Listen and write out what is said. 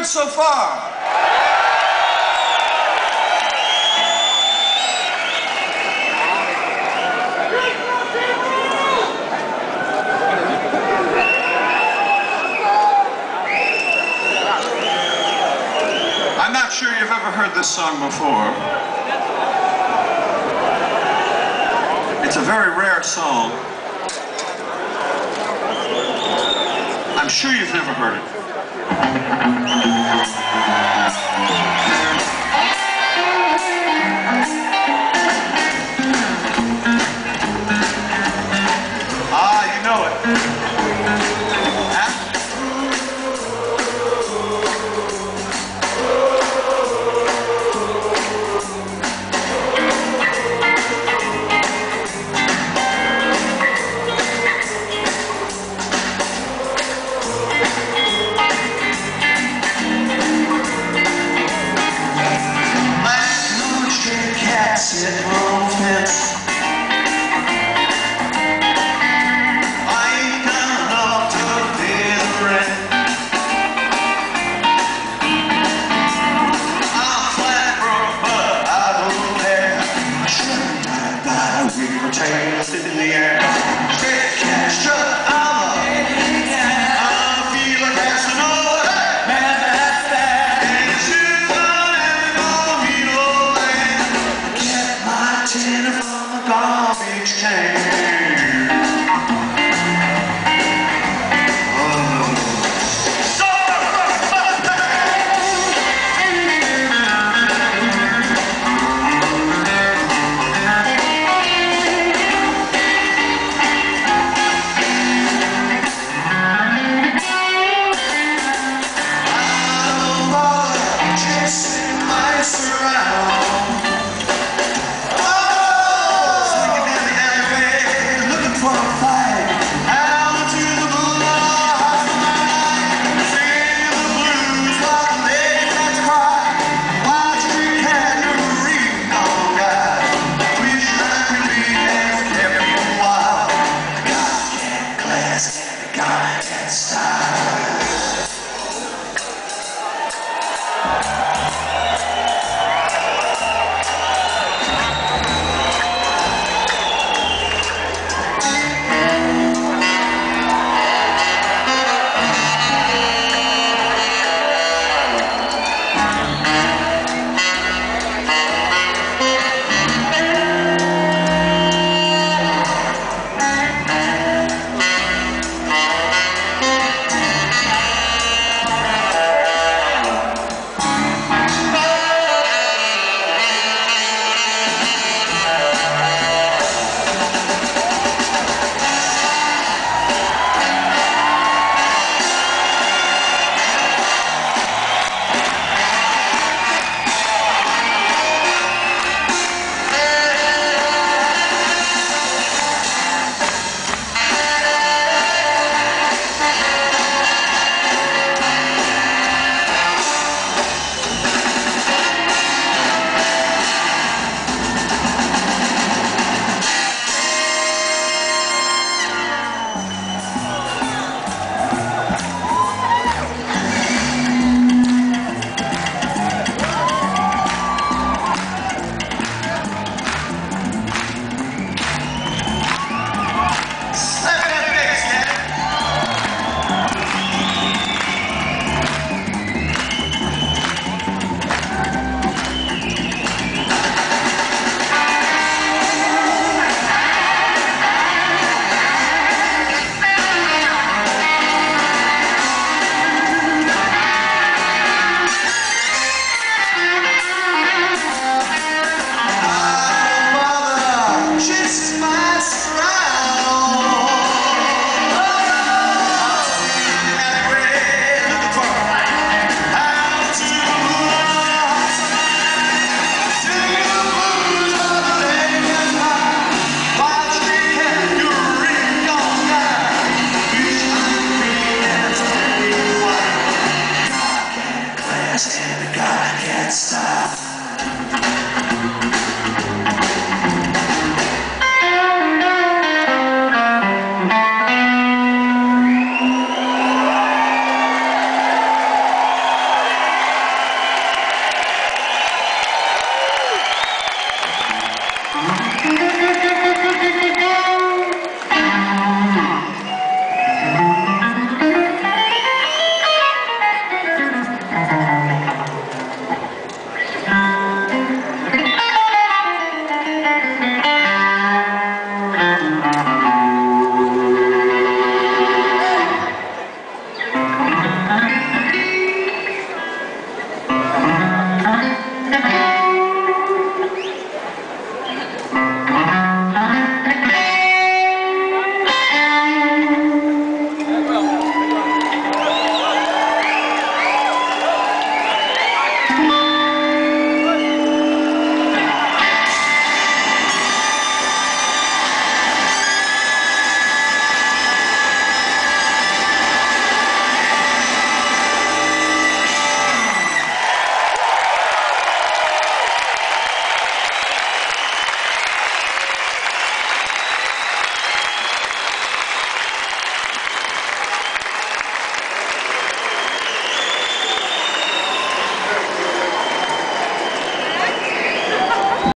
so far? I'm not sure you've ever heard this song before. It's a very rare song. I'm sure you've never heard it. Ah, you know it. Huh? Sit on fence. I ain't got enough to pay the rent. I'm flat broke, but I don't care. I should have died by a week for tails in the air. Straight cash, shut I'm I feel like Casanova. Man, that's that. And it's just on and on me old land. Get my tin from the garbage can. God, that style.